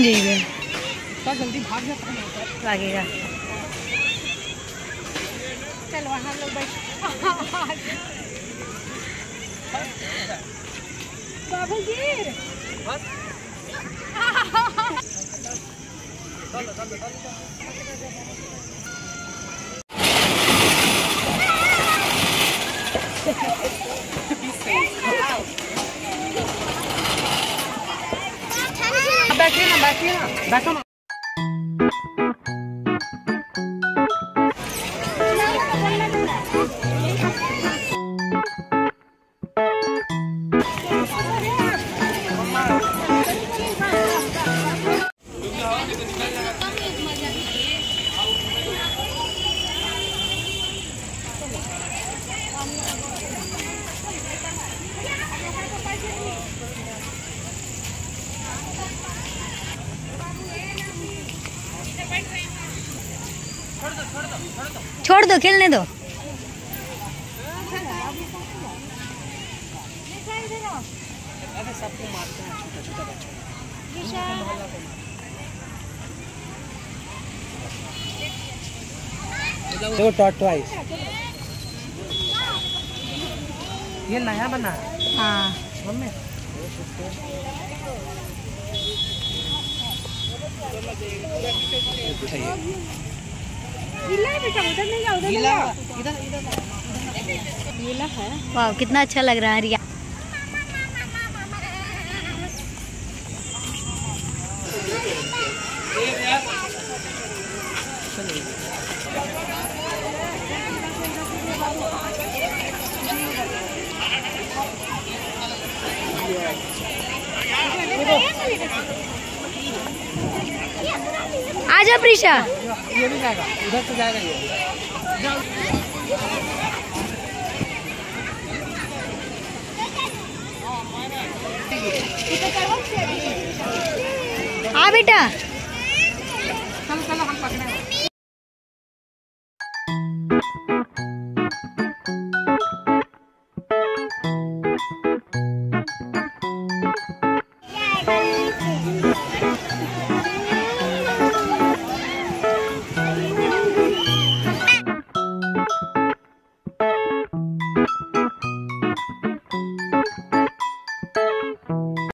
जाइए जल्दी भाग जा भागेगा। चल वहाँ लोग बैठ बाबू जी बैठिए ना बैठो ना। छोड़ दो, खेलने दो। सबको मारते हैं छोटा छोटा बच्चा। देखो टॉर्टवाइज ये नया बना है। हाँ मम्मी गीला है बेटा, उधर नहीं जाओ, गीला इधर गीला है। वाह कितना अच्छा लग रहा है रिया। आजा प्रीशा। ये भी जाएगा, उधर से जाएगा ये। हाँ बेटा चलो चलो हम पकड़े।